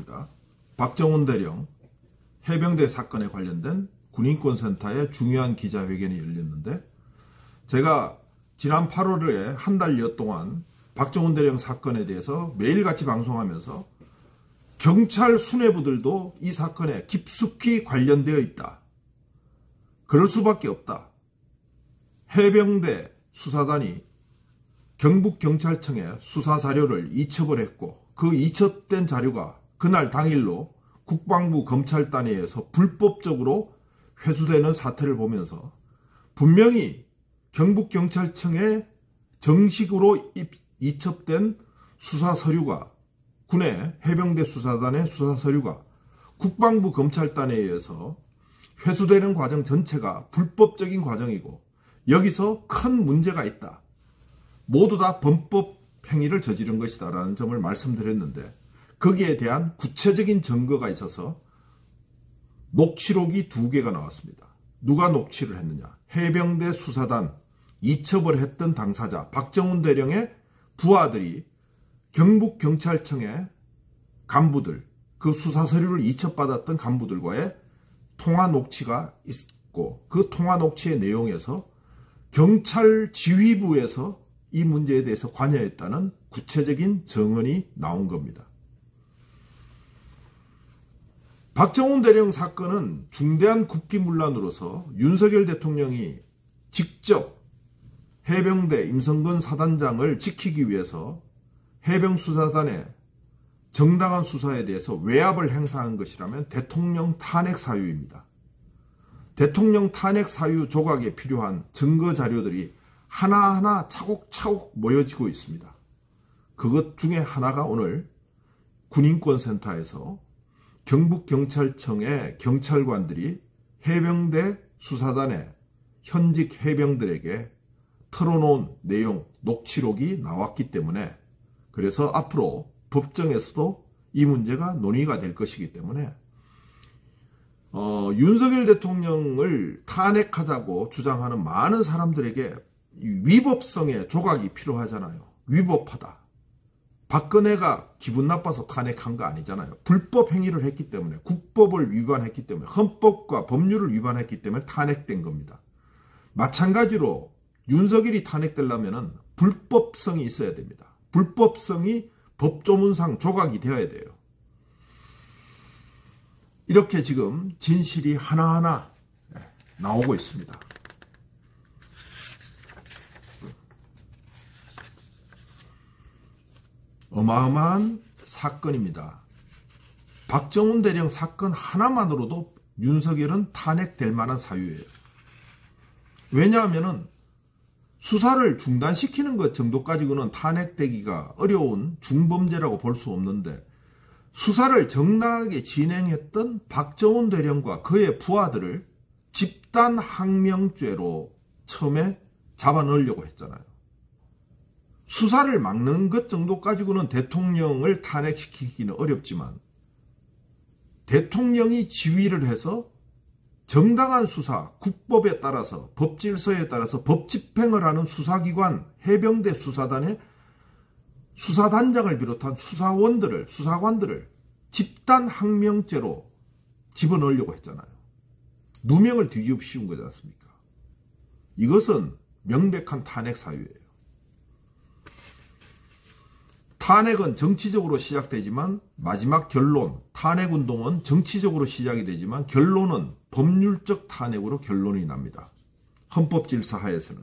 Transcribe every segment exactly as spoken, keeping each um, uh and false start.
있습니다. 박정훈 대령 해병대 사건에 관련된 군인권센터의 중요한 기자회견이 열렸는데, 제가 지난 팔월에 한 달여 동안 박정훈 대령 사건에 대해서 매일같이 방송하면서 경찰 수뇌부들도 이 사건에 깊숙이 관련되어 있다, 그럴 수밖에 없다, 해병대 수사단이 경북경찰청에 수사자료를 이첩을 했고 그 이첩된 자료가 그날 당일로 국방부 검찰단위에서 불법적으로 회수되는 사태를 보면서 분명히 경북경찰청에 정식으로 이첩된 수사서류가, 군의 해병대 수사단의 수사서류가 국방부 검찰단에 의해서 회수되는 과정 전체가 불법적인 과정이고 여기서 큰 문제가 있다, 모두 다 범법 행위를 저지른 것이다 라는 점을 말씀드렸는데, 거기에 대한 구체적인 증거가 있어서 녹취록이 두 개가 나왔습니다. 누가 녹취를 했느냐? 해병대 수사단 이첩을 했던 당사자 박정훈 대령의 부하들이 경북경찰청의 간부들, 그 수사서류를 이첩받았던 간부들과의 통화 녹취가 있고, 그 통화 녹취의 내용에서 경찰 지휘부에서 이 문제에 대해서 관여했다는 구체적인 증언이 나온 겁니다. 박정훈 대령 사건은 중대한 국기문란으로서 윤석열 대통령이 직접 해병대 임성근 사단장을 지키기 위해서 해병수사단의 정당한 수사에 대해서 외압을 행사한 것이라면 대통령 탄핵 사유입니다. 대통령 탄핵 사유 조각에 필요한 증거 자료들이 하나하나 차곡차곡 모여지고 있습니다. 그것 중에 하나가 오늘 군인권센터에서 경북경찰청의 경찰관들이 해병대 수사단의 현직 해병들에게 털어놓은 내용, 녹취록이 나왔기 때문에, 그래서 앞으로 법정에서도 이 문제가 논의가 될 것이기 때문에 어, 윤석열 대통령을 탄핵하자고 주장하는 많은 사람들에게 위법성의 조각이 필요하잖아요. 위법하다. 박근혜가 기분 나빠서 탄핵한 거 아니잖아요. 불법 행위를 했기 때문에, 국법을 위반했기 때문에, 헌법과 법률을 위반했기 때문에 탄핵된 겁니다. 마찬가지로 윤석열이 탄핵되려면 불법성이 있어야 됩니다. 불법성이 법조문상 조각이 되어야 돼요. 이렇게 지금 진실이 하나하나 나오고 있습니다. 어마어마한 사건입니다. 박정훈 대령 사건 하나만으로도 윤석열은 탄핵될 만한 사유예요. 왜냐하면 수사를 중단시키는 것 정도 가지고는 탄핵되기가 어려운 중범죄라고 볼 수 없는데, 수사를 정당하게 진행했던 박정훈 대령과 그의 부하들을 집단 항명죄로 처음에 잡아 넣으려고 했잖아요. 수사를 막는 것 정도 가지고는 대통령을 탄핵시키기는 어렵지만, 대통령이 지휘를 해서 정당한 수사, 국법에 따라서, 법질서에 따라서 법집행을 하는 수사기관, 해병대 수사단의 수사단장을 비롯한 수사원들을, 수사관들을 집단 항명죄로 집어넣으려고 했잖아요. 누명을 뒤집어 씌운 거지 않습니까? 이것은 명백한 탄핵 사유예요. 탄핵은 정치적으로 시작되지만 마지막 결론, 탄핵운동은 정치적으로 시작이 되지만 결론은 법률적 탄핵으로 결론이 납니다. 헌법질서 하에서는.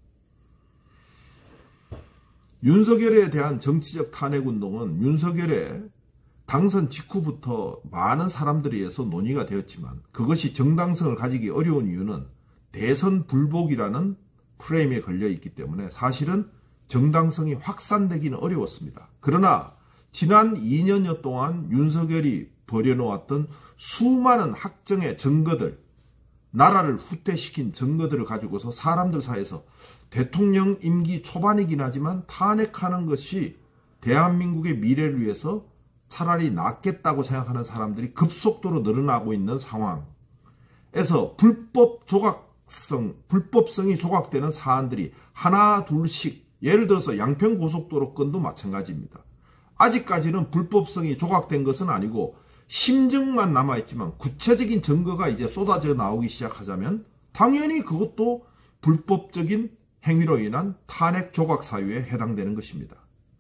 윤석열에 대한 정치적 탄핵운동은 윤석열의 당선 직후부터 많은 사람들에 의해서 논의가 되었지만, 그것이 정당성을 가지기 어려운 이유는 대선 불복이라는 프레임에 걸려있기 때문에 사실은 정당성이 확산되기는 어려웠습니다. 그러나 지난 이 년여 동안 윤석열이 벌여놓았던 수많은 학정의 증거들, 나라를 후퇴시킨 증거들을 가지고서 사람들 사이에서 대통령 임기 초반이긴 하지만 탄핵하는 것이 대한민국의 미래를 위해서 차라리 낫겠다고 생각하는 사람들이 급속도로 늘어나고 있는 상황에서 불법 조각성, 불법성이 조각되는 사안들이 하나 둘씩, 예를 들어서 양평고속도로 건도 마찬가지입니다. 아직까지는 불법성이 조각된 것은 아니고 심증만 남아있지만 구체적인 증거가 이제 쏟아져 나오기 시작하자면 당연히 그것도 불법적인 행위로 인한 탄핵 조각 사유에 해당되는 것입니다.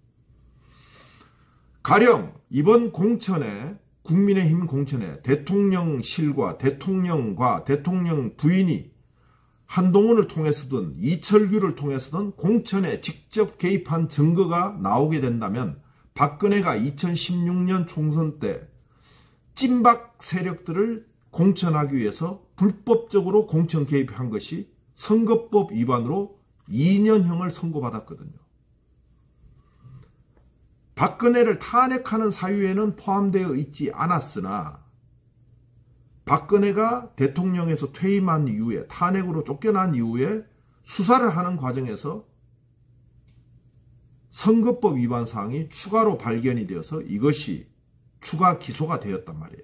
가령 이번 공천에 국민의힘 공천에 대통령실과 대통령과 대통령 부인이 한동훈을 통해서든 이철규를 통해서든 공천에 직접 개입한 증거가 나오게 된다면 박근혜가 이천십육 년 총선 때 찐박 세력들을 공천하기 위해서 불법적으로 공천 개입한 것이 선거법 위반으로 이 년형을 선고받았거든요. 박근혜를 탄핵하는 사유에는 포함되어 있지 않았으나 박근혜가 대통령에서 퇴임한 이후에 탄핵으로 쫓겨난 이후에 수사를 하는 과정에서 선거법 위반 사항이 추가로 발견이 되어서 이것이 추가 기소가 되었단 말이에요.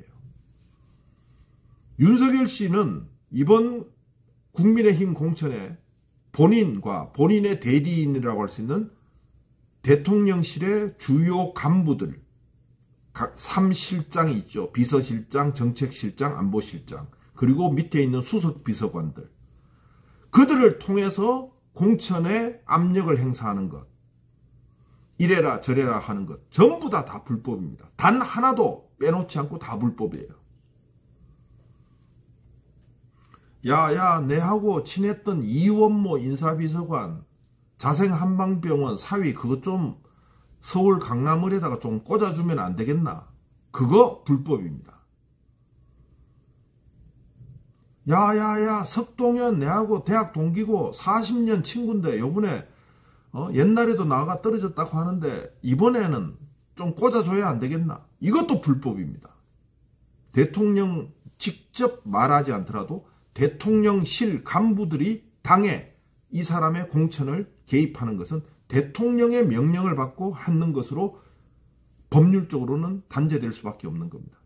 윤석열 씨는 이번 국민의힘 공천에 본인과 본인의 대리인이라고 할 수 있는 대통령실의 주요 간부들, 각 삼 실장이 있죠. 비서실장, 정책실장, 안보실장, 그리고 밑에 있는 수석비서관들. 그들을 통해서 공천에 압력을 행사하는 것, 이래라 저래라 하는 것, 전부 다 다 불법입니다. 단 하나도 빼놓지 않고 다 불법이에요. 야야 내하고 친했던 이원모 인사비서관 자생한방병원 사위 그거 좀 서울 강남을에다가 좀 꽂아주면 안 되겠나? 그거 불법입니다. 야야야 석동현 내하고 대학 동기고 사십 년 친구인데 요번에 어, 옛날에도 나가 떨어졌다고 하는데 이번에는 좀 꽂아줘야 안 되겠나? 이것도 불법입니다. 대통령 직접 말하지 않더라도 대통령실 간부들이 당에 이 사람의 공천을 개입하는 것은 대통령의 명령을 받고 하는 것으로 법률적으로는 단죄될 수밖에 없는 겁니다.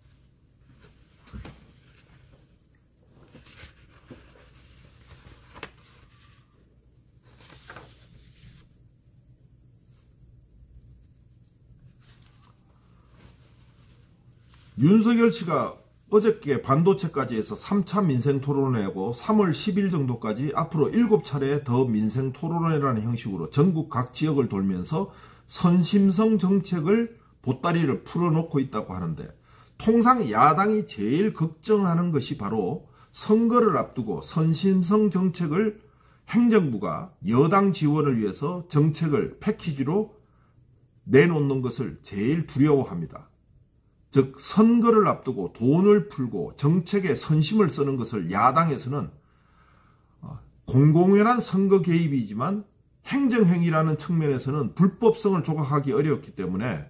윤석열 씨가 어저께 반도체까지 해서 삼 차 민생토론회하고 삼월 십일 정도까지 앞으로 일곱 차례 더 민생토론회라는 형식으로 전국 각 지역을 돌면서 선심성 정책을 보따리를 풀어놓고 있다고 하는데, 통상 야당이 제일 걱정하는 것이 바로 선거를 앞두고 선심성 정책을 행정부가 여당 지원을 위해서 정책을 패키지로 내놓는 것을 제일 두려워합니다. 즉 선거를 앞두고 돈을 풀고 정책에 선심을 쓰는 것을 야당에서는 공공연한 선거 개입이지만 행정행위라는 측면에서는 불법성을 조각하기 어렵기 때문에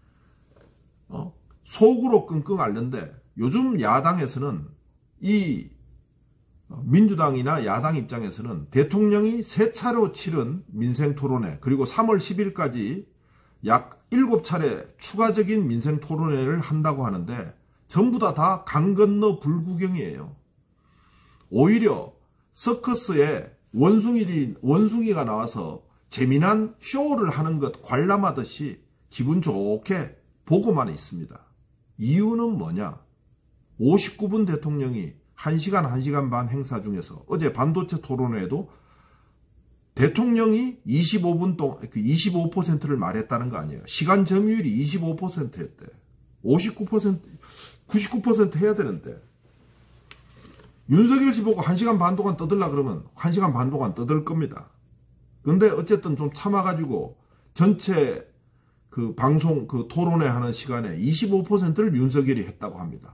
속으로 끙끙 앓는데, 요즘 야당에서는 이 민주당이나 야당 입장에서는 대통령이 세 차례 치른 민생토론회 그리고 삼월 십일까지 약 일곱 차례 추가적인 민생토론회를 한다고 하는데 전부 다 다 강 건너 불구경이에요. 오히려 서커스에 원숭이들이, 원숭이가 나와서 재미난 쇼를 하는 것 관람하듯이 기분 좋게 보고만 있습니다. 이유는 뭐냐? 오십구 분 대통령이 한 시간, 한 시간 반 행사 중에서 어제 반도체 토론회에도 대통령이 이십오 분 동안 그 이십오 퍼센트를 말했다는 거 아니에요. 시간 점유율이 이십오 퍼센트였대. 오십구 퍼센트, 구십구 퍼센트 해야 되는데 윤석열 씨 보고 한 시간 반 동안 떠들라 그러면 한 시간 반 동안 떠들 겁니다. 근데 어쨌든 좀 참아가지고 전체 그 방송 그 토론회 하는 시간에 이십오 퍼센트를 윤석열이 했다고 합니다.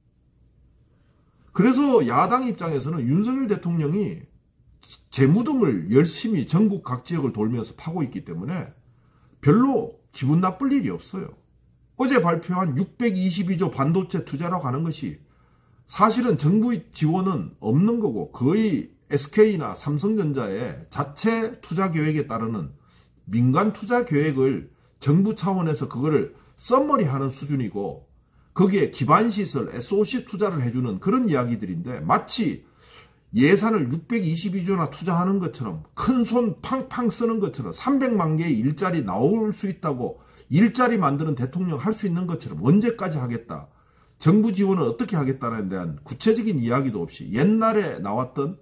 그래서 야당 입장에서는 윤석열 대통령이 재무등을 열심히 전국 각 지역을 돌면서 파고 있기 때문에 별로 기분 나쁠 일이 없어요. 어제 발표한 육백이십이 조 반도체 투자라고 하는 것이 사실은 정부 지원은 없는 거고 거의 에스케이나 삼성전자의 자체 투자 계획에 따르는 민간 투자 계획을 정부 차원에서 그거를 썸머리하는 수준이고, 거기에 기반시설 에스오씨 투자를 해주는 그런 이야기들인데 마치 예산을 육백이십이 조나 투자하는 것처럼 큰 손 팡팡 쓰는 것처럼 삼백만 개의 일자리 나올 수 있다고 일자리 만드는 대통령 할 수 있는 것처럼 언제까지 하겠다. 정부 지원은 어떻게 하겠다는 데한 구체적인 이야기도 없이 옛날에 나왔던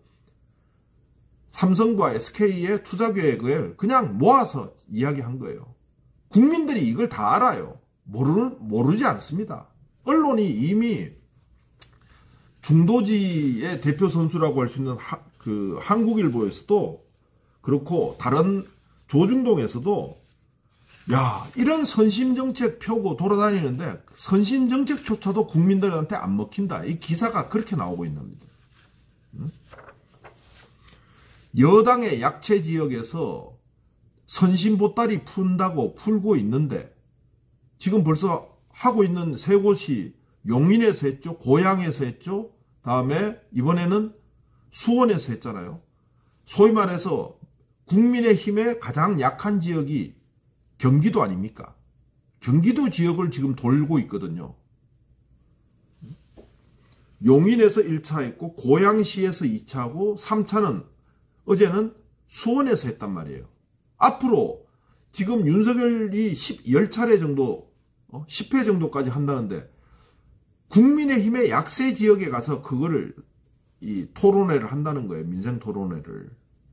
삼성과 에스케이의 투자 계획을 그냥 모아서 이야기한 거예요. 국민들이 이걸 다 알아요. 모르, 모르지 않습니다. 언론이 이미 중도지의 대표 선수라고 할 수 있는 하, 그 한국일보에서도 그렇고 다른 조중동에서도 야, 이런 선심정책 펴고 돌아다니는데 선심정책조차도 국민들한테 안 먹힌다. 이 기사가 그렇게 나오고 있는 겁니다. 응? 여당의 약체 지역에서 선심보따리 푼다고 풀고 있는데 지금 벌써 하고 있는 세 곳이 용인에서 했죠. 고양에서 했죠. 다음에 이번에는 수원에서 했잖아요. 소위 말해서 국민의힘의 가장 약한 지역이 경기도 아닙니까? 경기도 지역을 지금 돌고 있거든요. 용인에서 일 차 했고 고양시에서 이 차고 삼 차는 어제는 수원에서 했단 말이에요. 앞으로 지금 윤석열이 십 차례 정도 어? 십 회 정도까지 한다는데 국민의힘의 약세 지역에 가서 그거를 이 토론회를 한다는 거예요. 민생 토론회를.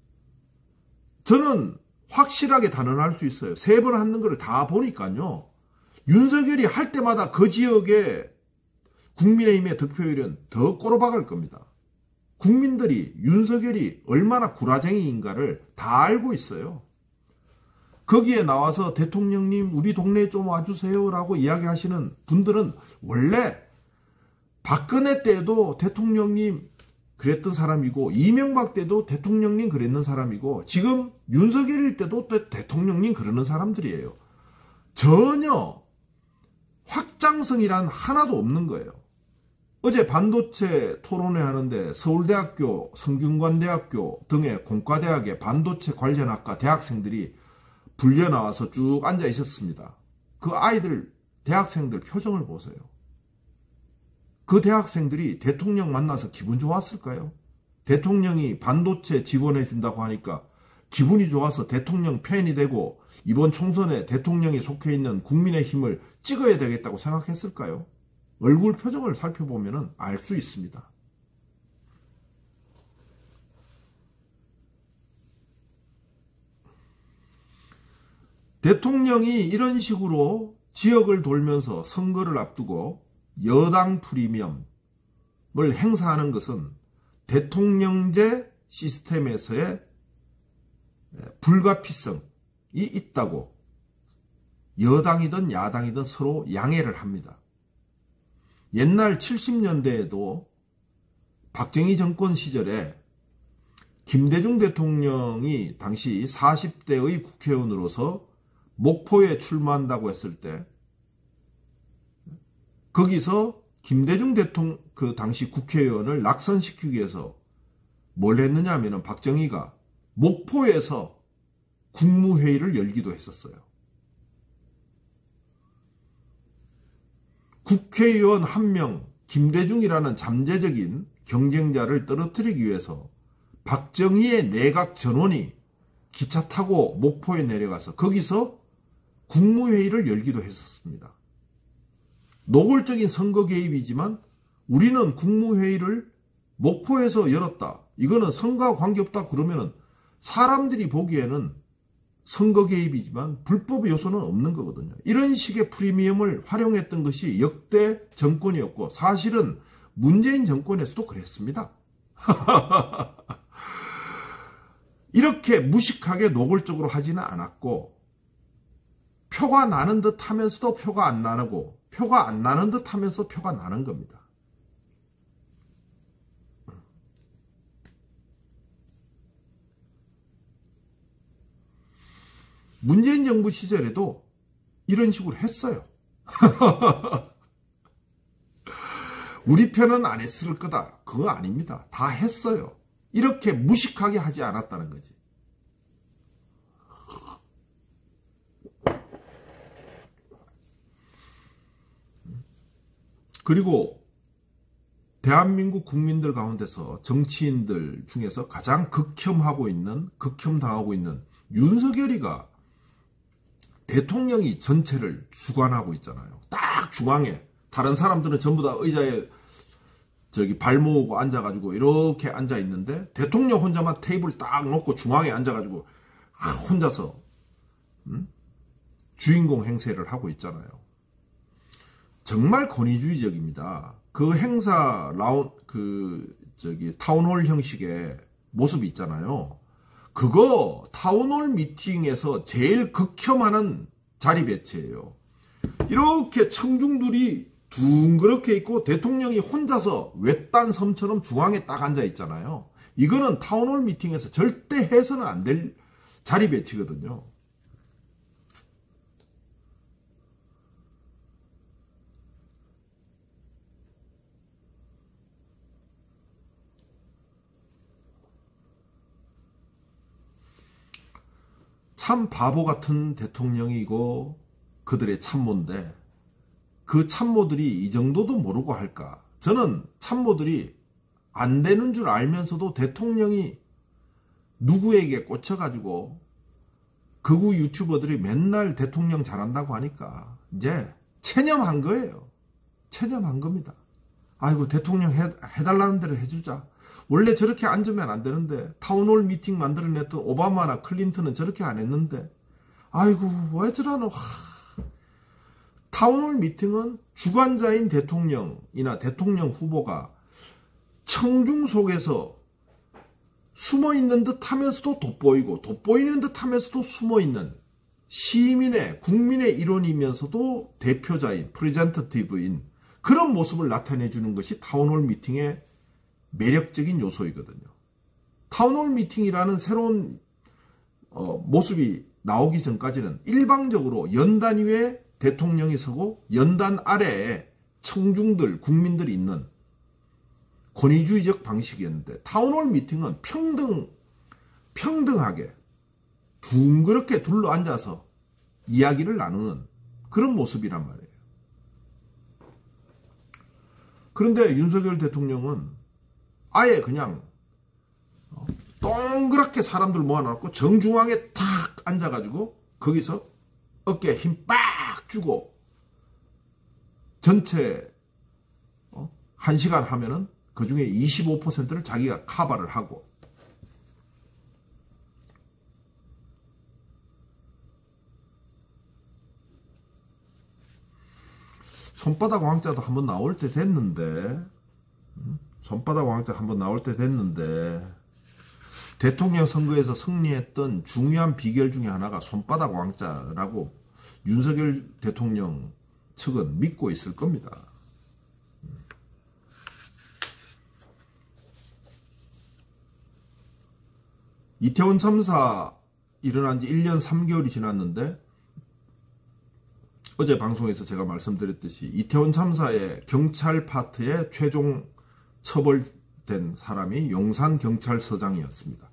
저는 확실하게 단언할 수 있어요. 세 번 하는 거를 다 보니까요. 윤석열이 할 때마다 그 지역의 국민의힘의 득표율은 더 꼬로박을 겁니다. 국민들이 윤석열이 얼마나 구라쟁이인가를 다 알고 있어요. 거기에 나와서 대통령님 우리 동네에 좀 와주세요 라고 이야기하시는 분들은 원래 박근혜 때도 대통령님 그랬던 사람이고 이명박 때도 대통령님 그랬는 사람이고 지금 윤석열일 때도 대통령님 그러는 사람들이에요. 전혀 확장성이란 하나도 없는 거예요. 어제 반도체 토론회 하는데 서울대학교, 성균관대학교 등의 공과대학의 반도체 관련 학과 대학생들이 불려 나와서 쭉 앉아 있었습니다. 그 아이들, 대학생들 표정을 보세요. 그 대학생들이 대통령 만나서 기분 좋았을까요? 대통령이 반도체 지원해 준다고 하니까 기분이 좋아서 대통령 팬이 되고 이번 총선에 대통령이 속해 있는 국민의힘을 찍어야 되겠다고 생각했을까요? 얼굴 표정을 살펴보면 알 수 있습니다. 대통령이 이런 식으로 지역을 돌면서 선거를 앞두고 여당 프리미엄을 행사하는 것은 대통령제 시스템에서의 불가피성이 있다고 여당이든 야당이든 서로 양해를 합니다. 옛날 칠십 년대에도 박정희 정권 시절에 김대중 대통령이 당시 사십 대의 국회의원으로서 목포에 출마한다고 했을 때 거기서 김대중 대통령 그 당시 국회의원을 낙선시키기 위해서 뭘 했느냐 하면 박정희가 목포에서 국무회의를 열기도 했었어요. 국회의원 한 명 김대중이라는 잠재적인 경쟁자를 떨어뜨리기 위해서 박정희의 내각 전원이 기차 타고 목포에 내려가서 거기서 국무회의를 열기도 했었습니다. 노골적인 선거 개입이지만 우리는 국무회의를 목포에서 열었다. 이거는 선거와 관계없다 그러면은 사람들이 보기에는 선거 개입이지만 불법 요소는 없는 거거든요. 이런 식의 프리미엄을 활용했던 것이 역대 정권이었고 사실은 문재인 정권에서도 그랬습니다. 이렇게 무식하게 노골적으로 하지는 않았고 표가 나는 듯 하면서도 표가 안 나고 표가 안 나는 듯 하면서 표가 나는 겁니다. 문재인 정부 시절에도 이런 식으로 했어요. 우리 편은 안 했을 거다. 그거 아닙니다. 다 했어요. 이렇게 무식하게 하지 않았다는 거지. 그리고 대한민국 국민들 가운데서 정치인들 중에서 가장 극혐하고 있는, 극혐당하고 있는 윤석열이가 대통령이 전체를 주관하고 있잖아요. 딱 중앙에. 다른 사람들은 전부 다 의자에 저기 발 모으고 앉아가지고 이렇게 앉아 있는데 대통령 혼자만 테이블 딱 놓고 중앙에 앉아가지고 혼자서 음? 주인공 행세를 하고 있잖아요. 정말 권위주의적입니다. 그 행사 라운 그 저기 타운홀 형식의 모습이 있잖아요. 그거 타운홀 미팅에서 제일 극혐하는 자리 배치예요. 이렇게 청중들이 둥그렇게 있고 대통령이 혼자서 외딴 섬처럼 중앙에 딱 앉아 있잖아요. 이거는 타운홀 미팅에서 절대 해서는 안 될 자리 배치거든요. 참 바보 같은 대통령이고 그들의 참모인데 그 참모들이 이 정도도 모르고 할까? 저는 참모들이 안 되는 줄 알면서도 대통령이 누구에게 꽂혀가지고 극우 유튜버들이 맨날 대통령 잘한다고 하니까 이제 체념한 거예요. 체념한 겁니다. 아이고 대통령 해, 해달라는 대로 해주자. 원래 저렇게 앉으면 안 되는데 타운홀 미팅 만들어냈던 오바마나 클린턴은 저렇게 안 했는데 아이고 왜 저러노. 하. 타운홀 미팅은 주관자인 대통령이나 대통령 후보가 청중 속에서 숨어있는 듯 하면서도 돋보이고 돋보이는 듯 하면서도 숨어있는 시민의 국민의 일원이면서도 대표자인 프레젠터티브인 그런 모습을 나타내주는 것이 타운홀 미팅의 매력적인 요소이거든요. 타운홀 미팅이라는 새로운 어, 모습이 나오기 전까지는 일방적으로 연단 위에 대통령이 서고 연단 아래에 청중들, 국민들이 있는 권위주의적 방식이었는데 타운홀 미팅은 평등, 평등하게 둥그렇게 둘러 앉아서 이야기를 나누는 그런 모습이란 말이에요. 그런데 윤석열 대통령은 아예 그냥 동그랗게 사람들 모아놓고 정중앙에 탁 앉아가지고 거기서 어깨에 힘 빡 주고 전체 한 시간 하면은 그 중에 이십오 퍼센트를 자기가 커버를 하고 손바닥 왕자도 한번 나올 때 됐는데 손바닥 왕자 한번 나올 때 됐는데 대통령 선거에서 승리했던 중요한 비결 중에 하나가 손바닥 왕자라고 윤석열 대통령 측은 믿고 있을 겁니다. 이태원 참사 일어난 지 일 년 삼 개월이 지났는데 어제 방송에서 제가 말씀드렸듯이 이태원 참사의 경찰 파트의 최종 처벌된 사람이 용산경찰서장이었습니다.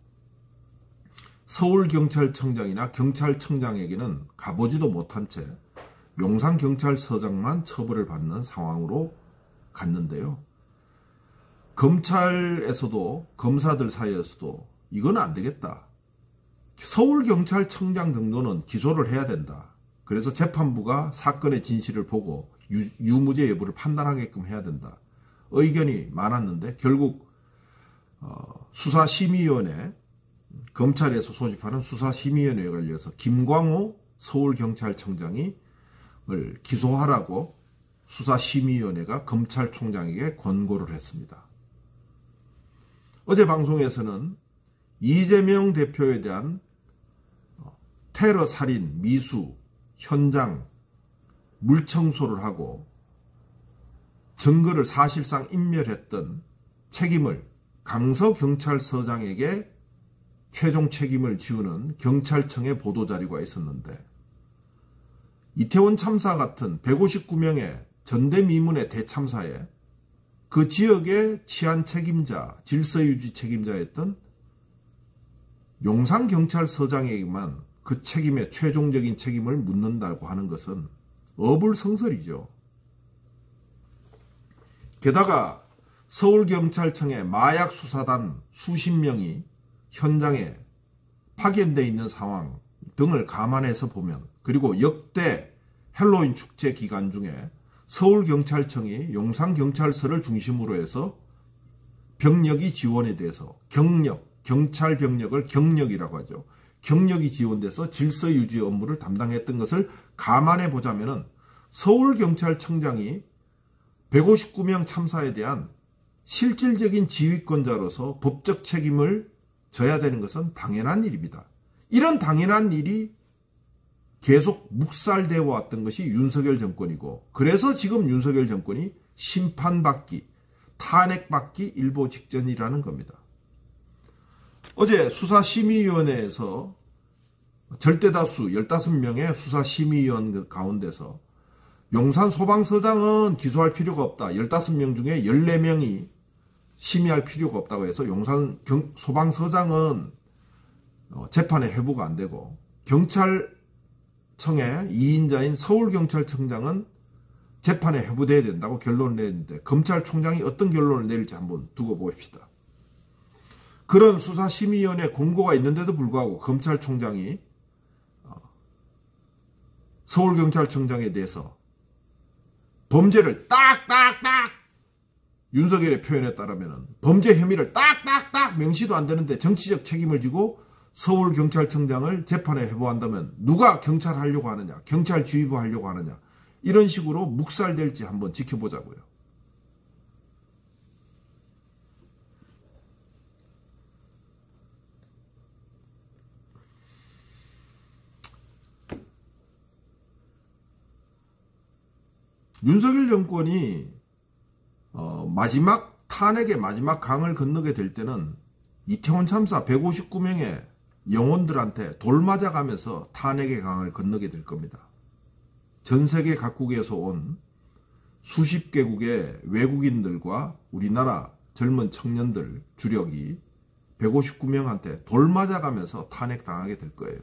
서울경찰청장이나 경찰청장에게는 가보지도 못한 채 용산경찰서장만 처벌을 받는 상황으로 갔는데요. 검찰에서도 검사들 사이에서도 이건 안 되겠다. 서울경찰청장 정도는 기소를 해야 된다. 그래서 재판부가 사건의 진실을 보고 유, 유무죄 여부를 판단하게끔 해야 된다. 의견이 많았는데 결국 어, 수사심의위원회, 검찰에서 소집하는 수사심의위원회에 걸려서 김광호 서울경찰청장이 을 기소하라고 수사심의위원회가 검찰총장에게 권고를 했습니다. 어제 방송에서는 이재명 대표에 대한 테러, 살인, 미수, 현장, 물청소를 하고 증거를 사실상 인멸했던 책임을 강서경찰서장에게 최종 책임을 지우는 경찰청의 보도자료가 있었는데 이태원 참사 같은 백오십구 명의 전대미문의 대참사에 그 지역의 치안 책임자, 질서유지 책임자였던 용산경찰서장에게만 그 책임의 최종적인 책임을 묻는다고 하는 것은 어불성설이죠. 게다가 서울경찰청의 마약수사단 수십 명이 현장에 파견되어 있는 상황 등을 감안해서 보면 그리고 역대 헬로윈 축제 기간 중에 서울경찰청이 용산경찰서를 중심으로 해서 병력이 지원에 대해서 경력, 경찰 병력을 경력이라고 하죠. 경력이 지원돼서 질서 유지 업무를 담당했던 것을 감안해 보자면은 서울경찰청장이 백오십구 명 참사에 대한 실질적인 지휘권자로서 법적 책임을 져야 되는 것은 당연한 일입니다. 이런 당연한 일이 계속 묵살되어 왔던 것이 윤석열 정권이고, 그래서 지금 윤석열 정권이 심판받기, 탄핵받기 일보 직전이라는 겁니다. 어제 수사심의위원회에서 절대다수 열다섯 명의 수사심의위원 가운데서 용산 소방서장은 기소할 필요가 없다. 열다섯 명 중에 열네 명이 심의할 필요가 없다고 해서 용산 경, 소방서장은 재판에 회부가 안 되고, 경찰청의 이 인자인 서울경찰청장은 재판에 회부돼야 된다고 결론을 내는데, 검찰총장이 어떤 결론을 내릴지 한번 두고 봅시다. 그런 수사심의위원회 공고가 있는데도 불구하고 검찰총장이 서울경찰청장에 대해서 범죄를 딱딱딱, 윤석열의 표현에 따르면 범죄 혐의를 딱딱딱 명시도 안 되는데 정치적 책임을 지고 서울경찰청장을 재판에 회부한다면 누가 경찰 하려고 하느냐, 경찰 지휘부 하려고 하느냐, 이런 식으로 묵살될지 한번 지켜보자고요. 윤석열 정권이 어, 마지막 탄핵의 마지막 강을 건너게 될 때는 이태원 참사 백오십구 명의 영혼들한테 돌 맞아가면서 탄핵의 강을 건너게 될 겁니다. 전 세계 각국에서 온 수십 개국의 외국인들과 우리나라 젊은 청년들 주력이 백오십구 명한테 돌 맞아가면서 탄핵당하게 될 거예요.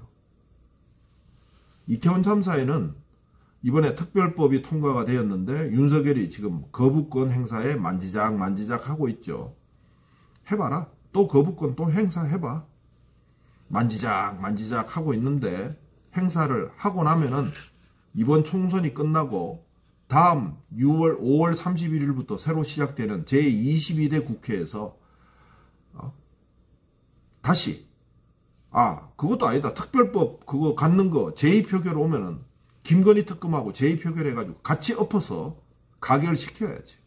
이태원 참사에는 이번에 특별법이 통과가 되었는데 윤석열이 지금 거부권 행사에 만지작 만지작 하고 있죠. 해봐라. 또 거부권 또 행사해봐. 만지작 만지작 하고 있는데, 행사를 하고 나면은 이번 총선이 끝나고 다음 유월 오월 삼십일일부터 새로 시작되는 제이십이 대 국회에서 어? 다시 아 그것도 아니다. 특별법 그거 갖는 거 제의 표결 오면은 김건희 특검하고 제의 표결해가지고 같이 엎어서 가결시켜야지.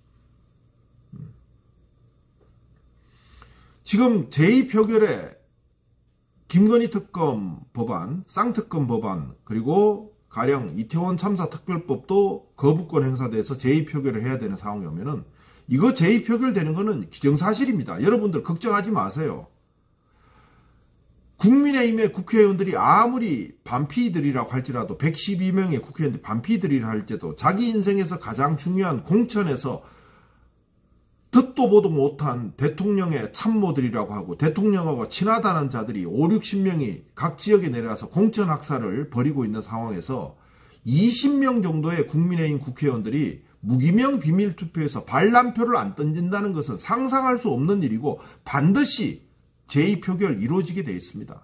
지금 제의 표결에 김건희 특검 법안, 쌍특검 법안, 그리고 가령 이태원 참사 특별법도 거부권 행사돼서 제의 표결을 해야 되는 상황이 오면은 이거 제의 표결되는 거는 기정사실입니다. 여러분들 걱정하지 마세요. 국민의힘의 국회의원들이 아무리 반피들이라고 할지라도, 백십이 명의 국회의원들 반피들이라 할지라도 자기 인생에서 가장 중요한 공천에서 듣도 보도 못한 대통령의 참모들이라고 하고 대통령하고 친하다는 자들이 오륙십 명이 각 지역에 내려가서 공천 학살을 벌이고 있는 상황에서 이십 명 정도의 국민의힘 국회의원들이 무기명 비밀투표에서 반란표를 안 던진다는 것은 상상할 수 없는 일이고 반드시 제의 표결 이루어지게 되어 있습니다.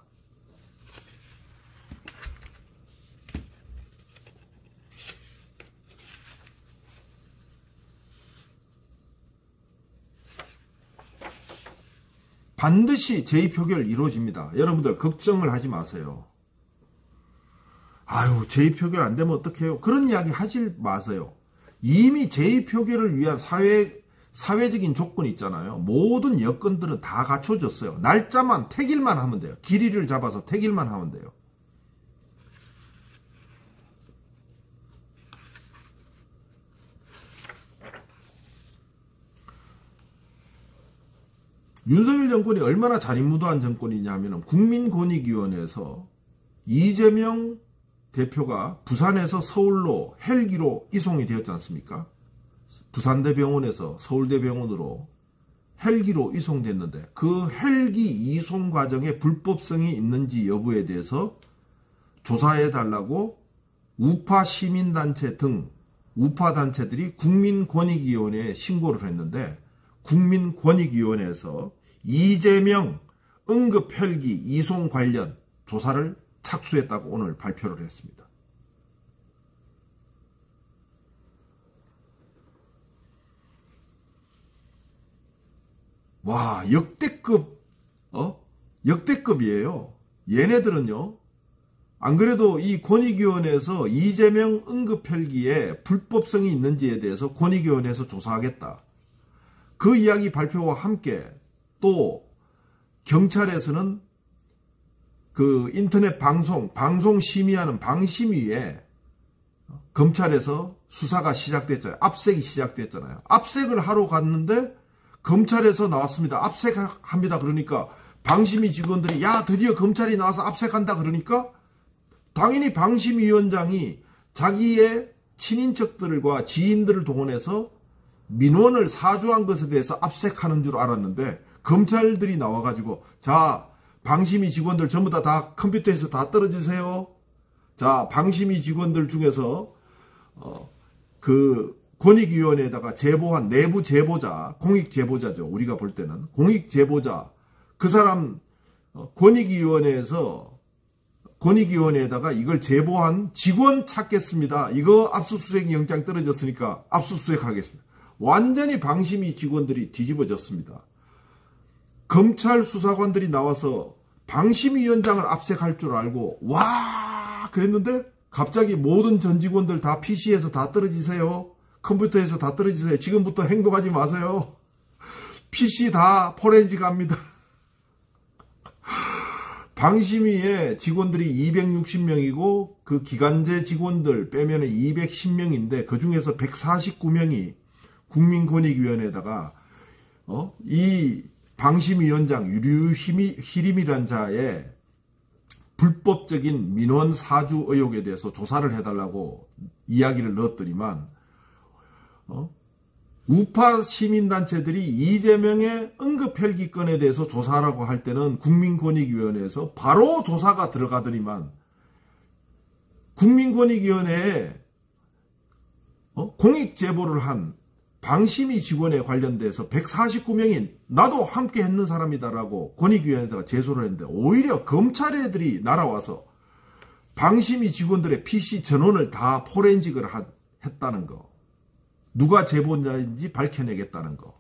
반드시 제의 표결 이루어집니다. 여러분들 걱정을 하지 마세요. 아유, 제의 표결 안 되면 어떡해요? 그런 이야기 하지 마세요. 이미 제의 표결을 위한 사회 사회적인 조건이 있잖아요. 모든 여건들은 다 갖춰졌어요. 날짜만 택일만 하면 돼요. 길이를 잡아서 택일만 하면 돼요. 윤석열 정권이 얼마나 잔인무도한 정권이냐 하면 국민권익위원회에서 이재명 대표가 부산에서 서울로 헬기로 이송이 되었지 않습니까? 부산대병원에서 서울대병원으로 헬기로 이송됐는데 그 헬기 이송 과정에 불법성이 있는지 여부에 대해서 조사해달라고 우파 시민단체 등 우파단체들이 국민권익위원회에 신고를 했는데 국민권익위원회에서 이재명 응급 헬기 이송 관련 조사를 착수했다고 오늘 발표를 했습니다. 와, 역대급, 어? 역대급이에요. 얘네들은요, 안 그래도 이 권익위원회에서 이재명 응급 헬기에 불법성이 있는지에 대해서 권익위원회에서 조사하겠다. 그 이야기 발표와 함께 또 경찰에서는 그 인터넷 방송, 방송 심의하는 방심위에 검찰에서 수사가 시작됐잖아요. 압색이 시작됐잖아요. 압색을 하러 갔는데 검찰에서 나왔습니다. 압색합니다. 그러니까 방심위 직원들이 야 드디어 검찰이 나와서 압색한다 그러니까 당연히 방심위원장이 자기의 친인척들과 지인들을 동원해서 민원을 사주한 것에 대해서 압색하는 줄 알았는데 검찰들이 나와가지고 자 방심위 직원들 전부 다, 다 컴퓨터에서 다 떨어지세요. 자 방심위 직원들 중에서 어, 그 권익위원회에다가 제보한 내부 제보자, 공익 제보자죠. 우리가 볼 때는 공익 제보자 그 사람 어, 권익위원회에서 권익위원회에다가 이걸 제보한 직원 찾겠습니다. 이거 압수수색 영장 떨어졌으니까 압수수색하겠습니다. 완전히 방심위 직원들이 뒤집어졌습니다. 검찰 수사관들이 나와서 방심위원장을 압색할 줄 알고 와 그랬는데 갑자기 모든 전 직원들 다 피시에서 다 떨어지세요. 컴퓨터에서 다 떨어지세요. 지금부터 행동하지 마세요. 피시 다 포렌식 합니다. 방심위의 직원들이 이백육십 명이고 그 기간제 직원들 빼면 이백십 명인데 그중에서 백사십구 명이 국민권익위원회에다가 어? 이 방심위원장 유류희림이란 자의 불법적인 민원 사주 의혹에 대해서 조사를 해달라고 이야기를 넣었더니만 어? 우파 시민단체들이 이재명의 응급헬기건에 대해서 조사하라고 할 때는 국민권익위원회에서 바로 조사가 들어가더니만 국민권익위원회에 어? 공익제보를 한 방심위 직원에 관련돼서 백사십구 명이 나도 함께 했는 사람이다라고 권익위원회에다가 제소를 했는데 오히려 검찰 애들이 날아와서 방심위 직원들의 피시 전원을 다 포렌식을 하, 했다는 거. 누가 제보자인지 밝혀내겠다는 거.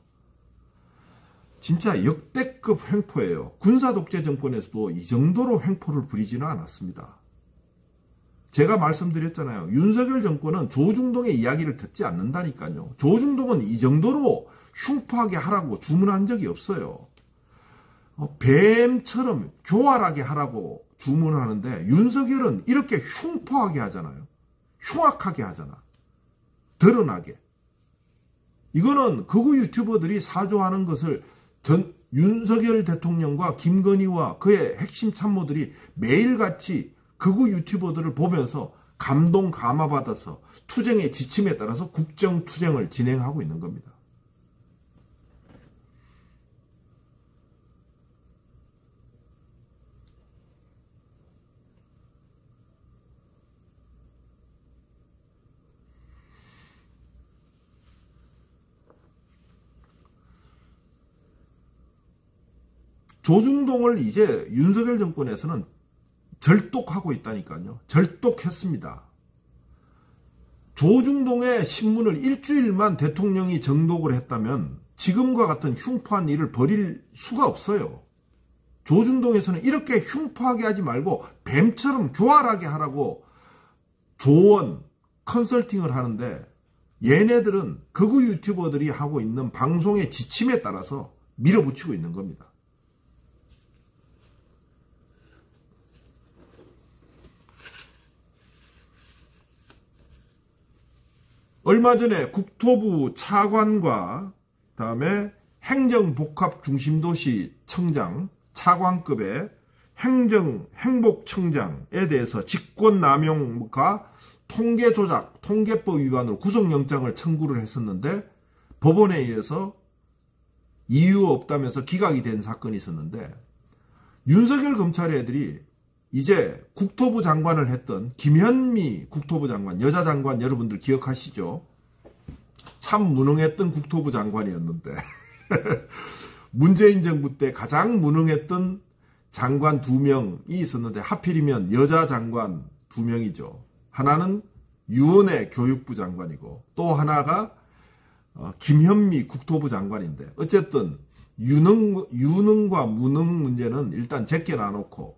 진짜 역대급 횡포예요. 군사독재 정권에서도 이 정도로 횡포를 부리지는 않았습니다. 제가 말씀드렸잖아요. 윤석열 정권은 조중동의 이야기를 듣지 않는다니까요. 조중동은 이 정도로 흉포하게 하라고 주문한 적이 없어요. 어, 뱀처럼 교활하게 하라고 주문하는데 윤석열은 이렇게 흉포하게 하잖아요. 흉악하게 하잖아. 드러나게. 이거는 극우 유튜버들이 사조하는 것을 전 윤석열 대통령과 김건희와 그의 핵심 참모들이 매일같이 극우 유튜버들을 보면서 감동 감화받아서 투쟁의 지침에 따라서 국정투쟁을 진행하고 있는 겁니다. 조중동을 이제 윤석열 정권에서는 절독하고 있다니까요. 절독했습니다. 조중동의 신문을 일주일만 대통령이 정독을 했다면 지금과 같은 흉포한 일을 벌일 수가 없어요. 조중동에서는 이렇게 흉포하게 하지 말고 뱀처럼 교활하게 하라고 조언, 컨설팅을 하는데 얘네들은 극우 유튜버들이 하고 있는 방송의 지침에 따라서 밀어붙이고 있는 겁니다. 얼마 전에 국토부 차관과 다음에 행정복합중심도시 청장, 차관급의 행정, 행복청장에 대해서 직권남용과 통계조작, 통계법 위반으로 구속영장을 청구를 했었는데 법원에 의해서 이유 없다면서 기각이 된 사건이 있었는데 윤석열 검찰 애들이 이제 국토부 장관을 했던 김현미 국토부 장관, 여자 장관 여러분들 기억하시죠? 참 무능했던 국토부 장관이었는데 문재인 정부 때 가장 무능했던 장관 두 명이 있었는데 하필이면 여자 장관 두 명이죠. 하나는 유은혜 교육부 장관이고 또 하나가 김현미 국토부 장관인데 어쨌든 유능, 유능과 무능 문제는 일단 제껴 놔놓고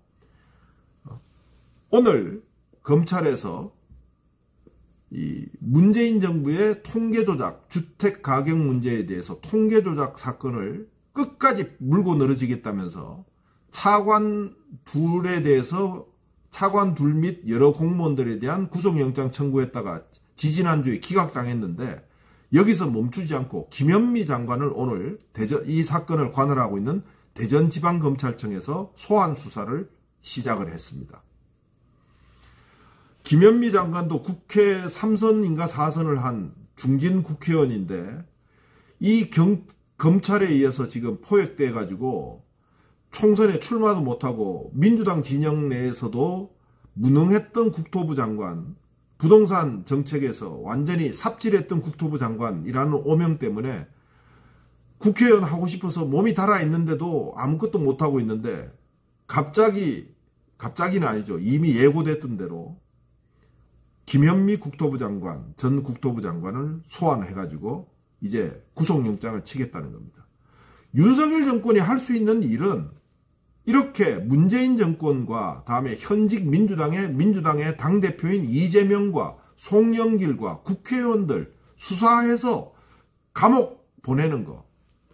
오늘 검찰에서 이 문재인 정부의 통계조작, 주택가격 문제에 대해서 통계조작 사건을 끝까지 물고 늘어지겠다면서 차관 둘에 대해서 차관 둘 및 여러 공무원들에 대한 구속영장 청구했다가 지지난주에 기각당했는데 여기서 멈추지 않고 김현미 장관을 오늘 대전, 이 사건을 관할하고 있는 대전지방검찰청에서 소환 수사를 시작을 했습니다. 김현미 장관도 국회 삼 선인가 사 선을 한 중진 국회의원인데 이 경, 검찰에 의해서 지금 포획돼 가지고 총선에 출마도 못하고 민주당 진영 내에서도 무능했던 국토부 장관, 부동산 정책에서 완전히 삽질했던 국토부 장관이라는 오명 때문에 국회의원 하고 싶어서 몸이 달아있는데도 아무것도 못하고 있는데 갑자기, 갑자기는 아니죠. 이미 예고됐던 대로 김현미 국토부 장관, 전 국토부 장관을 소환해가지고 이제 구속영장을 치겠다는 겁니다. 윤석열 정권이 할 수 있는 일은 이렇게 문재인 정권과 다음에 현직 민주당의 민주당의 당대표인 이재명과 송영길과 국회의원들 수사해서 감옥 보내는 거.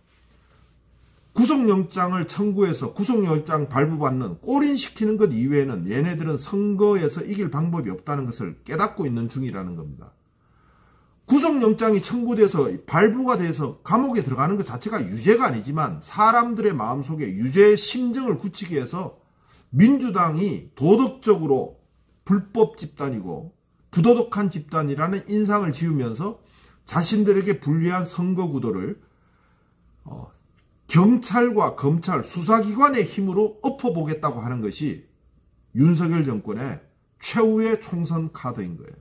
구속영장을 청구해서 구속영장 발부받는 꼬린시키는 것 이외에는 얘네들은 선거에서 이길 방법이 없다는 것을 깨닫고 있는 중이라는 겁니다. 구속영장이 청구돼서 발부가 돼서 감옥에 들어가는 것 자체가 유죄가 아니지만 사람들의 마음속에 유죄의 심정을 굳히기 위해서 민주당이 도덕적으로 불법 집단이고 부도덕한 집단이라는 인상을 지으면서 자신들에게 불리한 선거구도를 어, 경찰과 검찰, 수사기관의 힘으로 엎어보겠다고 하는 것이 윤석열 정권의 최후의 총선 카드인 거예요.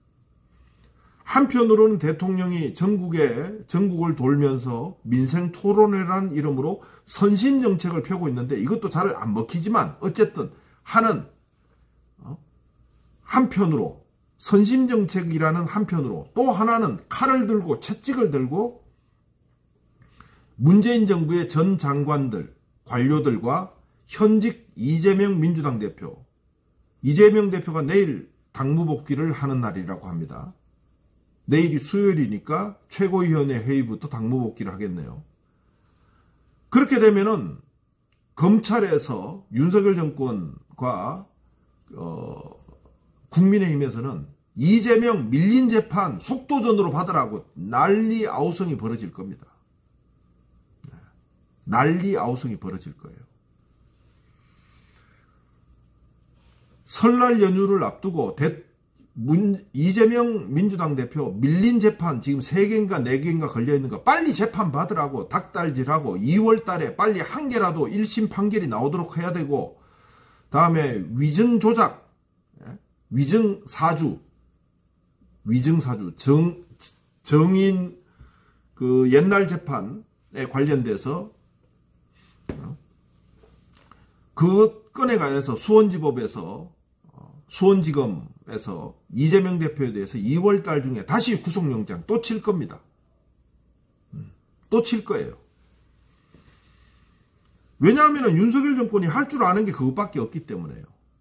한편으로는 대통령이 전국에, 전국을 돌면서 민생 토론회라는 이름으로 선심 정책을 펴고 있는데 이것도 잘 안 먹히지만 어쨌든 하는, 어? 한편으로, 선심 정책이라는 한편으로 또 하나는 칼을 들고 채찍을 들고 문재인 정부의 전 장관들, 관료들과 현직 이재명 민주당 대표, 이재명 대표가 내일 당무 복귀를 하는 날이라고 합니다. 내일이 수요일이니까 최고위원회 회의부터 당무 복귀를 하겠네요. 그렇게 되면은 검찰에서 윤석열 정권과 어, 국민의힘에서는 이재명 밀린 재판 속도전으로 받으라고 난리 아우성이 벌어질 겁니다. 난리 아우성이 벌어질 거예요. 설날 연휴를 앞두고 대, 문, 이재명 민주당 대표 밀린 재판 지금 세 개인가 네 개인가 걸려있는 거 빨리 재판 받으라고 닭달질하고 이월 달에 빨리 한 개라도 일 심 판결이 나오도록 해야 되고 다음에 위증 조작, 위증 사주, 위증 사주, 정, 정인 그 옛날 재판에 관련돼서 그 건에 관해서 수원지법에서 수원지검에서 이재명 대표에 대해서 이월 달 중에 다시 구속영장 또 칠 겁니다. 또 칠 거예요. 왜냐하면 윤석열 정권이 할 줄 아는 게 그것밖에 없기 때문에요.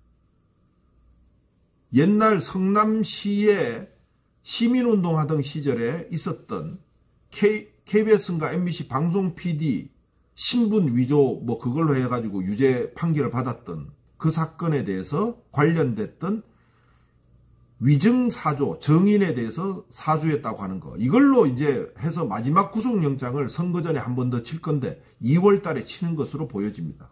옛날 성남시에 시민운동하던 시절에 있었던 K, 케이비에스인가 엠비씨 방송 피디 신분 위조 뭐 그걸로 해가지고 유죄 판결을 받았던 그 사건에 대해서 관련됐던 위증 사조, 정인에 대해서 사주했다고 하는 거. 이걸로 이제 해서 마지막 구속영장을 선거 전에 한 번 더 칠 건데 이월 달에 치는 것으로 보여집니다.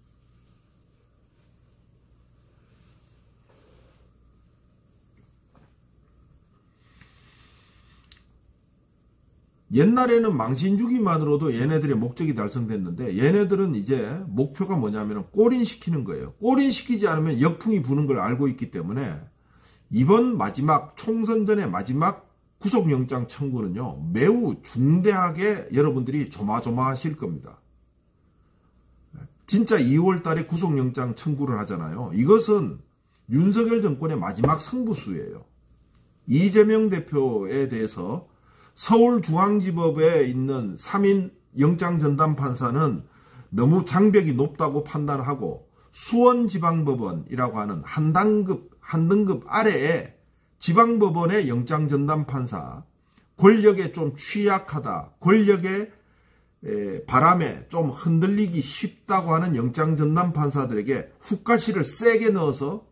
옛날에는 망신 주기만으로도 얘네들의 목적이 달성됐는데 얘네들은 이제 목표가 뭐냐면 꼬린시키는 거예요. 꼬린시키지 않으면 역풍이 부는 걸 알고 있기 때문에 이번 마지막 총선 전의 마지막 구속영장 청구는요 매우 중대하게 여러분들이 조마조마하실 겁니다. 진짜 이월 달에 구속영장 청구를 하잖아요. 이것은 윤석열 정권의 마지막 승부수예요. 이재명 대표에 대해서 서울중앙지법에 있는 삼 인 영장전담판사는 너무 장벽이 높다고 판단하고 수원지방법원이라고 하는 한 단급, 한 등급 아래에 지방법원의 영장전담판사, 권력에 좀 취약하다, 권력의 바람에 좀 흔들리기 쉽다고 하는 영장전담판사들에게 훅가시를 세게 넣어서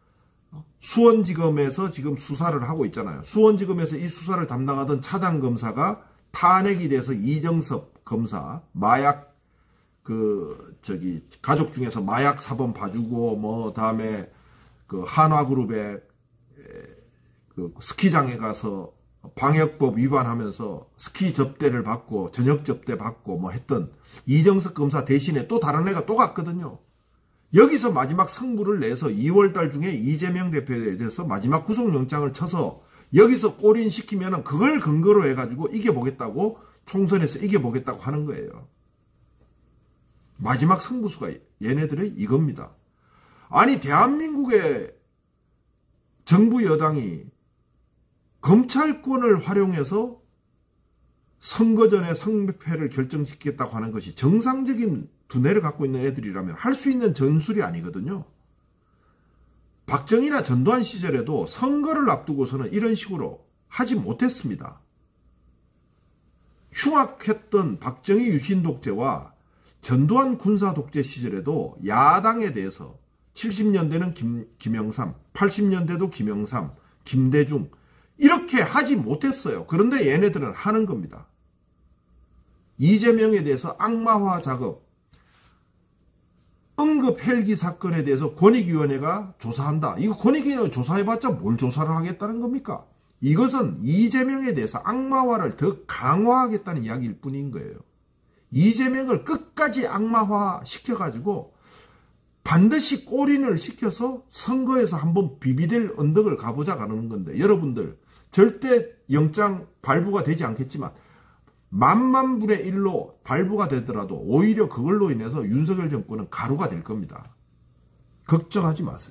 수원지검에서 지금 수사를 하고 있잖아요. 수원지검에서 이 수사를 담당하던 차장검사가 탄핵이 돼서 이정섭 검사, 마약 그 저기 가족 중에서 마약 사범 봐주고 뭐 다음에 그 한화그룹에 그 스키장에 가서 방역법 위반하면서 스키 접대를 받고 저녁 접대 받고 뭐 했던 이정석 검사 대신에 또 다른 애가 또 갔거든요. 여기서 마지막 승부를 내서 이월달 중에 이재명 대표에 대해서 마지막 구속영장을 쳐서 여기서 골인시키면 그걸 근거로 해가지고 이겨보겠다고, 총선에서 이겨보겠다고 하는 거예요. 마지막 승부수가 얘네들의 이겁니다. 아니 대한민국의 정부 여당이 검찰권을 활용해서 선거 전에 성패를 결정짓겠다고 하는 것이 정상적인 두뇌를 갖고 있는 애들이라면 할 수 있는 전술이 아니거든요. 박정희나 전두환 시절에도 선거를 앞두고서는 이런 식으로 하지 못했습니다. 흉악했던 박정희 유신 독재와 전두환 군사 독재 시절에도 야당에 대해서 칠십 년대는 김, 김영삼, 팔십 년대도 김영삼, 김대중 이렇게 하지 못했어요. 그런데 얘네들은 하는 겁니다. 이재명에 대해서 악마화 작업, 응급 헬기 사건에 대해서 권익위원회가 조사한다. 이거 권익위원회가 조사해봤자 뭘 조사를 하겠다는 겁니까? 이것은 이재명에 대해서 악마화를 더 강화하겠다는 이야기일 뿐인 거예요. 이재명을 끝까지 악마화 시켜가지고 반드시 골인을 시켜서 선거에서 한번 비비될 언덕을 가보자 가는 건데, 여러분들 절대 영장 발부가 되지 않겠지만 만만분의 일로 발부가 되더라도 오히려 그걸로 인해서 윤석열 정권은 가루가 될 겁니다. 걱정하지 마세요.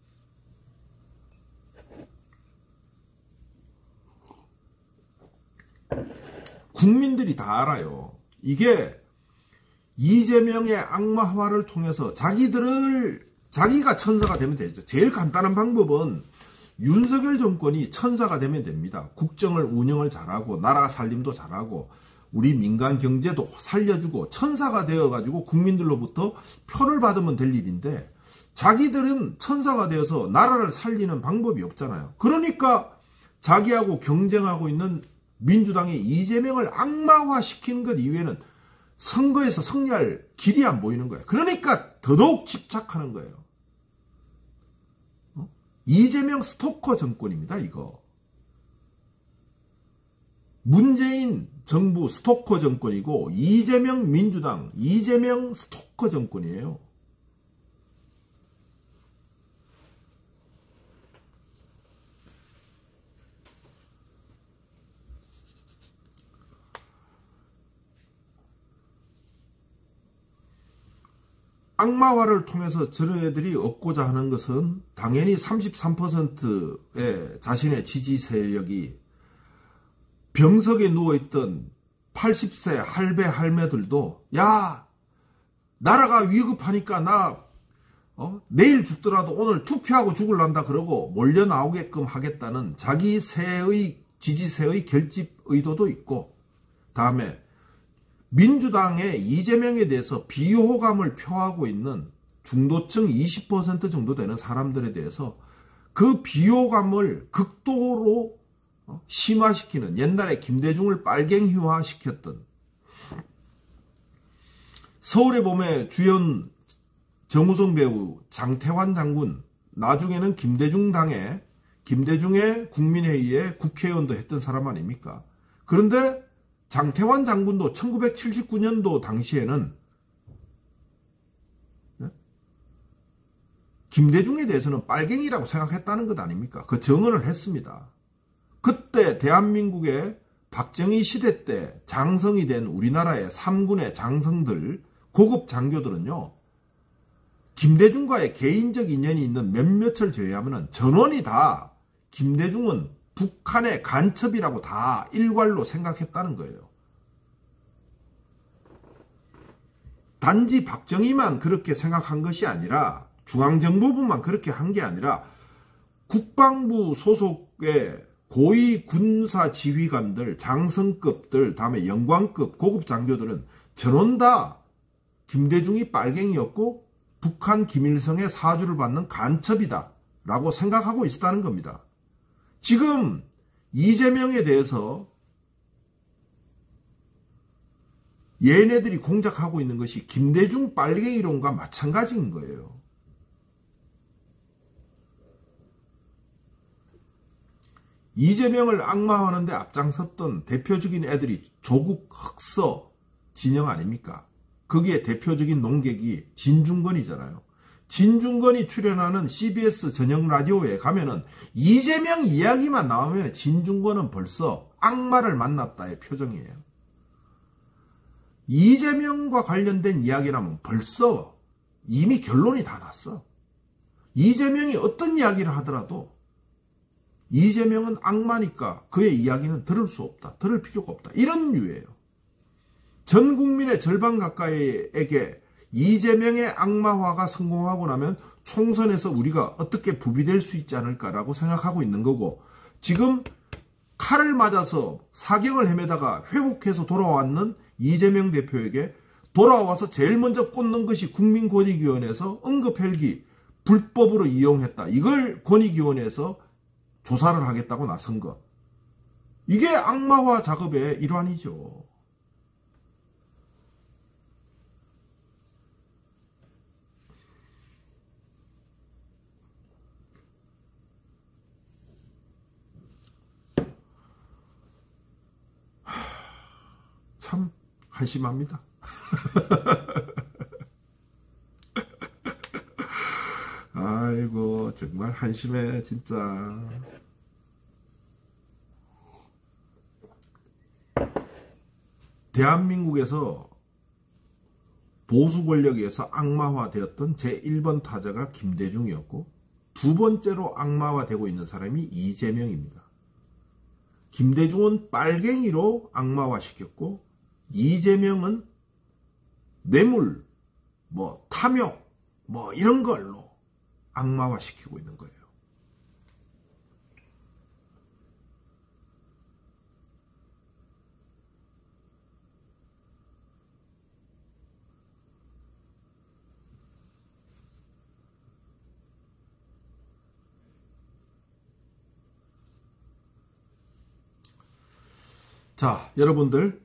국민들이 다 알아요. 이게 이재명의 악마화를 통해서 자기들을, 자기가 천사가 되면 되죠. 제일 간단한 방법은 윤석열 정권이 천사가 되면 됩니다. 국정을 운영을 잘하고 나라 살림도 잘하고 우리 민간 경제도 살려주고 천사가 되어가지고 국민들로부터 표를 받으면 될 일인데, 자기들은 천사가 되어서 나라를 살리는 방법이 없잖아요. 그러니까 자기하고 경쟁하고 있는 민주당이 이재명을 악마화시키는 것 이외에는 선거에서 승리할 길이 안 보이는 거예요. 그러니까 더더욱 집착하는 거예요. 어? 이재명 스토커 정권입니다, 이거. 문재인 정부 스토커 정권이고 이재명 민주당, 이재명 스토커 정권이에요. 악마화를 통해서 저런 애들이 얻고자 하는 것은 당연히 삼십삼 퍼센트의 자신의 지지 세력이, 병석에 누워있던 팔십 세 할배 할매들도 야, 나라가 위급하니까 나 어? 내일 죽더라도 오늘 투표하고 죽을란다 그러고 몰려 나오게끔 하겠다는 자기 세의, 지지세의 결집 의도도 있고, 다음에 민주당의 이재명에 대해서 비호감을 표하고 있는 중도층 이십 퍼센트 정도 되는 사람들에 대해서 그 비호감을 극도로 심화시키는, 옛날에 김대중을 빨갱이화 시켰던, 서울의 봄에 주연 정우성 배우, 장태환 장군, 나중에는 김대중 당의, 김대중의 국민회의에 국회의원도 했던 사람 아닙니까? 그런데 장태환 장군도 천구백칠십구 년도 당시에는 김대중에 대해서는 빨갱이라고 생각했다는 것 아닙니까? 그 정언을 했습니다. 그때 대한민국의 박정희 시대 때 장성이 된 우리나라의 삼군의 장성들, 고급 장교들은요, 김대중과의 개인적 인연이 있는 몇몇을 제외하면 전원이 다 김대중은 북한의 간첩이라고 다 일괄로 생각했다는 거예요. 단지 박정희만 그렇게 생각한 것이 아니라 중앙정보부만 그렇게 한 게 아니라 국방부 소속의 고위 군사 지휘관들, 장성급들, 다음에 영광급 고급 장교들은 전원 다 김대중이 빨갱이였고 북한 김일성의 사주를 받는 간첩이다 라고 생각하고 있었다는 겁니다. 지금 이재명에 대해서 얘네들이 공작하고 있는 것이 김대중 빨갱이론과 마찬가지인 거예요. 이재명을 악마화하는데 앞장섰던 대표적인 애들이 조국 흑서 진영 아닙니까? 거기에 대표적인 농객이 진중권이잖아요. 진중권이 출연하는 씨비에스 전형 라디오에 가면은 이재명 이야기만 나오면 진중권은 벌써 악마를 만났다의 표정이에요. 이재명과 관련된 이야기라면 벌써 이미 결론이 다 났어. 이재명이 어떤 이야기를 하더라도 이재명은 악마니까 그의 이야기는 들을 수 없다. 들을 필요가 없다. 이런 류예요. 전 국민의 절반 가까이에게 이재명의 악마화가 성공하고 나면 총선에서 우리가 어떻게 부비될 수 있지 않을까라고 생각하고 있는 거고, 지금 칼을 맞아서 사경을 헤매다가 회복해서 돌아왔는 이재명 대표에게 돌아와서 제일 먼저 꽂는 것이 국민권익위원회에서 응급헬기 불법으로 이용했다. 이걸 권익위원회에서 조사를 하겠다고 나선 것. 이게 악마화 작업의 일환이죠. 참 한심합니다. 아이고 정말 한심해 진짜. 대한민국에서 보수 권력에서 악마화되었던 제일 번 타자가 김대중이었고 두 번째로 악마화되고 있는 사람이 이재명입니다. 김대중은 빨갱이로 악마화시켰고 이재명은 뇌물, 뭐 탐욕, 뭐 이런 걸로 악마화시키고 있는 거예요. 자, 여러분들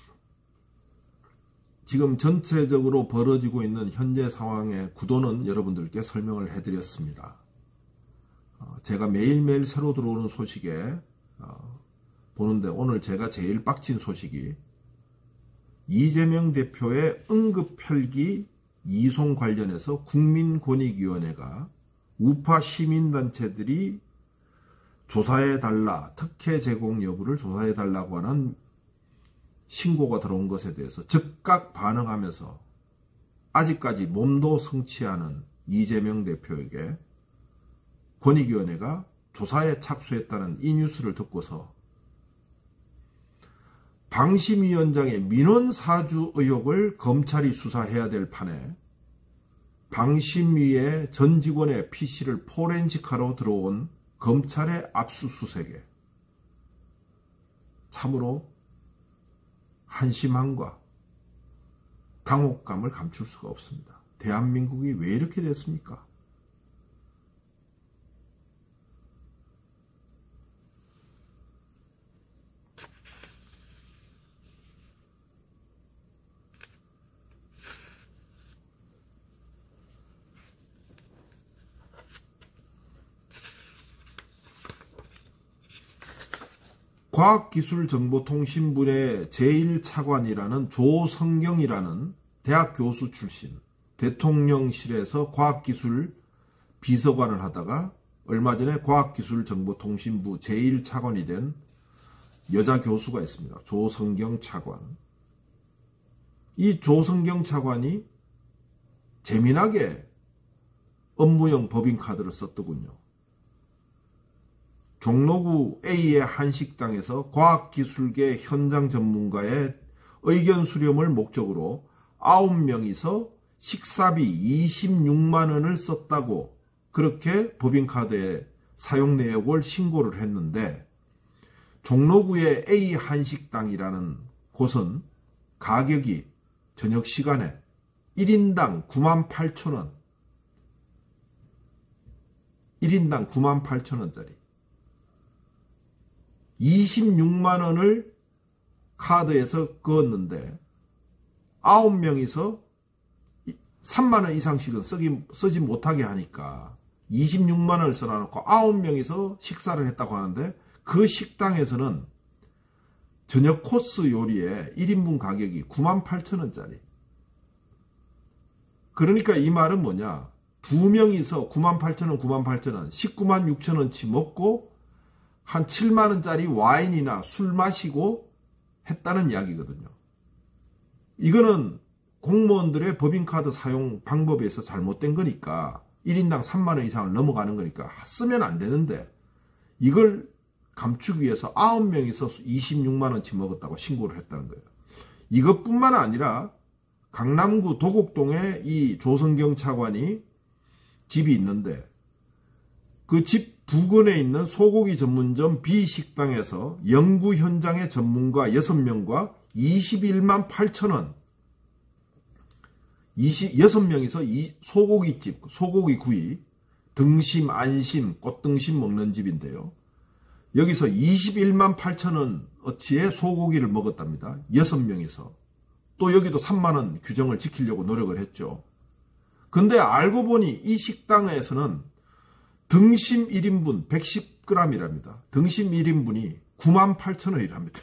지금 전체적으로 벌어지고 있는 현재 상황의 구도는 여러분들께 설명을 해드렸습니다. 어, 제가 매일매일 새로 들어오는 소식에 어, 보는데 오늘 제가 제일 빡친 소식이 이재명 대표의 응급헬기 이송 관련해서 국민권익위원회가 우파 시민단체들이 조사해달라, 특혜 제공 여부를 조사해달라고 하는 신고가 들어온 것에 대해서 즉각 반응하면서 아직까지 몸도 성취하는 이재명 대표에게 권익위원회가 조사에 착수했다는 이 뉴스를 듣고서 방심위원장의 민원사주 의혹을 검찰이 수사해야 될 판에 방심위의 전 직원의 피씨를 포렌식하러 들어온 검찰의 압수수색에 참으로 한심함과 당혹감을 감출 수가 없습니다. 대한민국이 왜 이렇게 됐습니까? 과학기술정보통신부의 제일 차관이라는 조성경이라는 대학 교수 출신, 대통령실에서 과학기술 비서관을 하다가 얼마 전에 과학기술정보통신부 제일 차관이 된 여자 교수가 있습니다. 조성경 차관. 이 조성경 차관이 재미나게 업무용 법인카드를 썼더군요. 종로구 A의 한식당에서 과학기술계 현장 전문가의 의견 수렴을 목적으로 아홉 명이서 식사비 이십육만 원을 썼다고 그렇게 법인카드에 사용 내역을 신고를 했는데, 종로구의 A 한식당이라는 곳은 가격이 저녁 시간에 일 인당 구만 팔천 원, 일 인당 구만 팔천 원짜리 이십육만 원을 카드에서 그었는데, 아홉 명이서 삼만 원 이상씩은 쓰기, 쓰지 못하게 하니까 이십육만 원을 써놔놓고 아홉 명이서 식사를 했다고 하는데, 그 식당에서는 저녁 코스 요리에 일 인분 가격이 구만 팔천 원짜리. 그러니까 이 말은 뭐냐, 두 명이서 구만 팔천 원, 구만 팔천 원, 십구만 육천 원치 먹고 한 칠만 원짜리 와인이나 술 마시고 했다는 이야기거든요. 이거는 공무원들의 법인카드 사용 방법에서 잘못된 거니까, 일 인당 삼만 원 이상을 넘어가는 거니까 쓰면 안 되는데, 이걸 감추기 위해서 아홉 명이서 이십육만 원치 먹었다고 신고를 했다는 거예요. 이것뿐만 아니라 강남구 도곡동에 이 조성경 차관이 집이 있는데, 그 집 부근에 있는 소고기 전문점 B식당에서 연구 현장의 전문가 여섯 명과 이십일만 팔천 원, 여섯 명이서 이 소고기집, 소고기 구이, 등심, 안심, 꽃등심 먹는 집인데요. 여기서 이십일만 팔천 원어치의 소고기를 먹었답니다. 여섯 명이서. 또 여기도 삼만 원 규정을 지키려고 노력을 했죠. 근데 알고 보니 이 식당에서는 등심 일 인분 백십 그램이랍니다. 등심 일 인분이 구만 팔천 원이랍니다.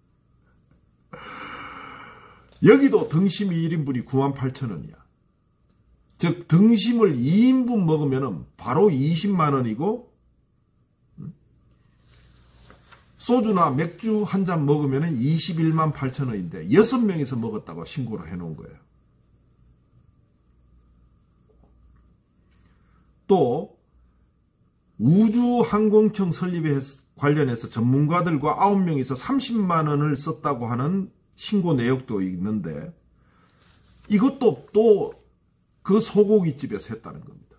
여기도 등심 일 인분이 구만 팔천 원이야. 즉 등심을 이 인분 먹으면 바로 이십만 원이고, 소주나 맥주 한 잔 먹으면 이십일만 팔천 원인데 여섯 명이서 먹었다고 신고를 해놓은 거예요. 또 우주항공청 설립에 관련해서 전문가들과 아홉 명이서 삼십만 원을 썼다고 하는 신고 내역도 있는데, 이것도 또 그 소고기집에서 했다는 겁니다.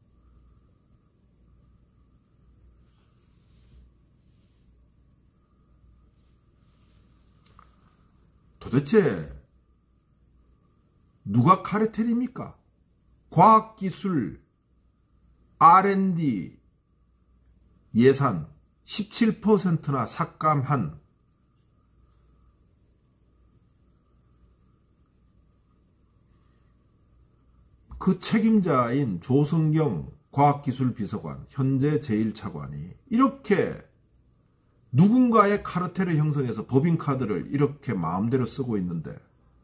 도대체 누가 카르텔입니까? 과학기술 알 앤 디 예산 십칠 퍼센트나 삭감한 그 책임자인 조성경 과학기술비서관, 현재 제일 차관이 이렇게 누군가의 카르텔을 형성해서 법인카드를 이렇게 마음대로 쓰고 있는데,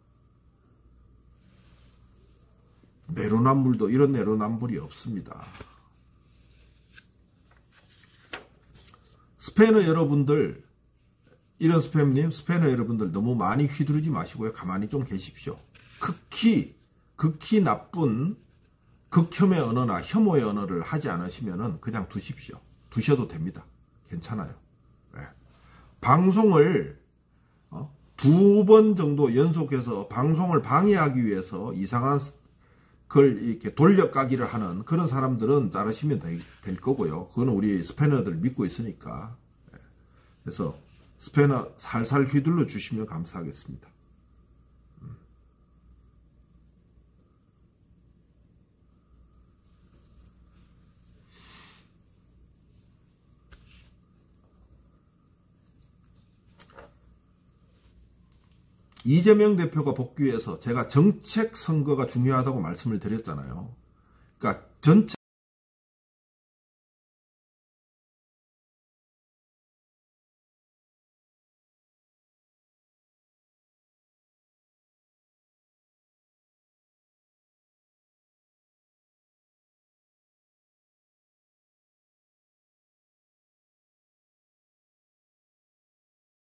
내로남불도 이런 내로남불이 없습니다. 스패너 여러분들, 이런 스팸님, 스패너 여러분들 너무 많이 휘두르지 마시고요. 가만히 좀 계십시오. 극히 극히 나쁜 극혐의 언어나 혐오의 언어를 하지 않으시면 그냥 두십시오. 두셔도 됩니다. 괜찮아요. 네. 방송을 어, 두 번 정도 연속해서 방송을 방해하기 위해서 이상한 걸 이렇게 돌려까기를 하는 그런 사람들은 자르시면 되, 될 거고요. 그거는 우리 스패너들 믿고 있으니까. 네. 그래서 스패너 살살 휘둘러 주시면 감사하겠습니다. 이재명 대표가 복귀해서 제가 정책 선거가 중요하다고 말씀을 드렸잖아요. 그러니까 전체